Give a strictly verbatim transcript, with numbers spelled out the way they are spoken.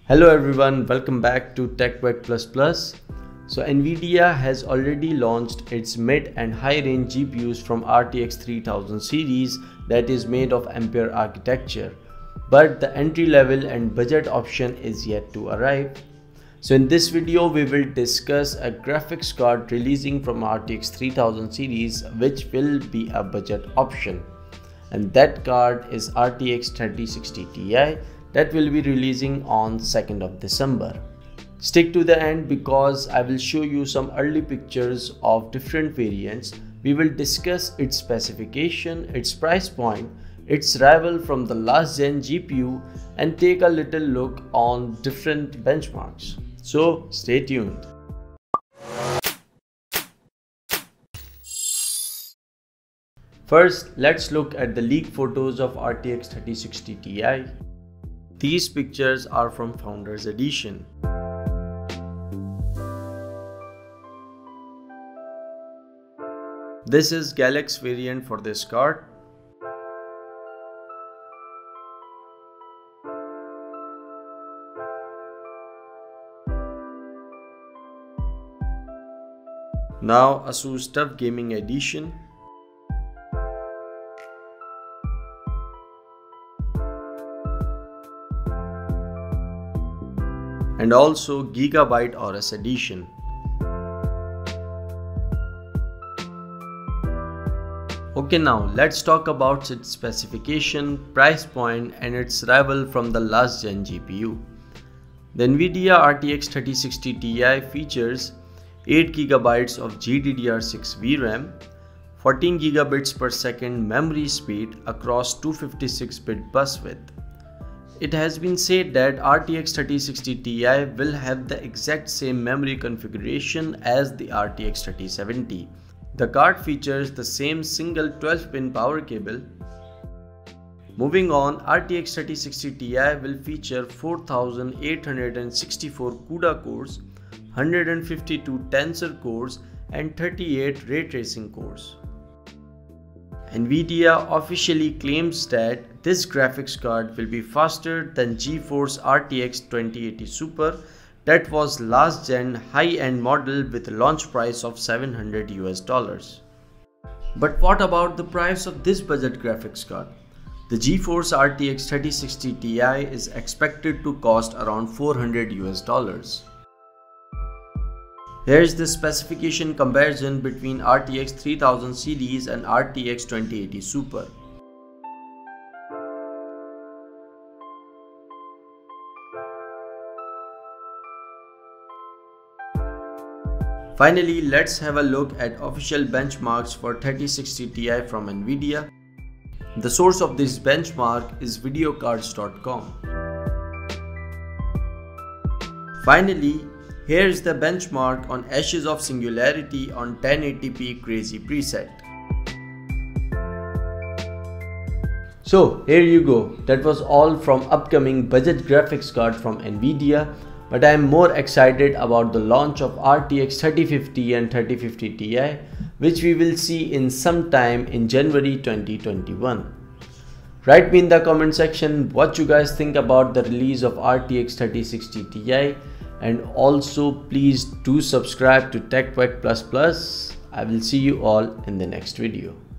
Hello everyone, welcome back to TechWeb plus plus. So Nvidia has already launched its mid and high range G P Us from R T X three thousand series that is made of Ampere Architecture. But the entry level and budget option is yet to arrive. So in this video we will discuss a graphics card releasing from R T X three thousand series which will be a budget option. And that card is R T X thirty sixty Ti that will be releasing on second of December. Stick to the end because I will show you some early pictures of different variants. We will discuss its specification, its price point, its rival from the last gen G P U, and take a little look on different benchmarks. So stay tuned. First, let's look at the leaked photos of R T X thirty sixty Ti. These pictures are from Founders Edition. This is GALAX variant for this card. Now ASUS Tough Gaming Edition. And also Gigabyte Aorus edition. Okay, now let's talk about its specification, price point, and its rival from the last gen G P U. The Nvidia R T X thirty sixty Ti features eight gigabytes of G D D R six V RAM, fourteen gigabits per second memory speed across two fifty-six bit bus width. It has been said that R T X thirty sixty Ti will have the exact same memory configuration as the R T X thirty seventy. The card features the same single twelve pin power cable. Moving on, R T X thirty sixty Ti will feature four thousand eight hundred sixty-four CUDA cores, one hundred fifty-two Tensor cores, and thirty-eight ray tracing cores. Nvidia officially claims that this graphics card will be faster than GeForce R T X twenty eighty Super that was last gen high-end model with a launch price of seven hundred U S dollars. But what about the price of this budget graphics card? The GeForce R T X thirty sixty Ti is expected to cost around four hundred U S dollars. Here's the specification comparison between R T X three thousand series and R T X twenty eighty Super. Finally, let's have a look at official benchmarks for thirty sixty Ti from Nvidia. The source of this benchmark is videocards dot com. Finally, here's the benchmark on ASUS of Singularity on ten eighty p Crazy preset. So here you go, that was all from upcoming budget graphics card from Nvidia, but I am more excited about the launch of R T X thirty fifty and thirty fifty Ti, which we will see in some time in January twenty twenty-one. Write me in the comment section what you guys think about the release of R T X thirty sixty Ti. And also please do subscribe to TechWeb plus plus. I will see you all in the next video.